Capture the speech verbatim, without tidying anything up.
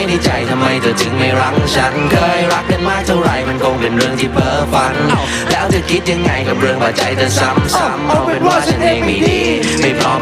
ในใจทำไมเธอถึงไม่รักฉันเคยรักกันมากเท่าไรมันคงเป็นเรื่องที่เพ้อฝันแล้วเธอคิดยังไงกับเรื่องว่าใจเธอซ้ำๆเอาเป็นว่าฉันเองไม่ดีไม่พร้อม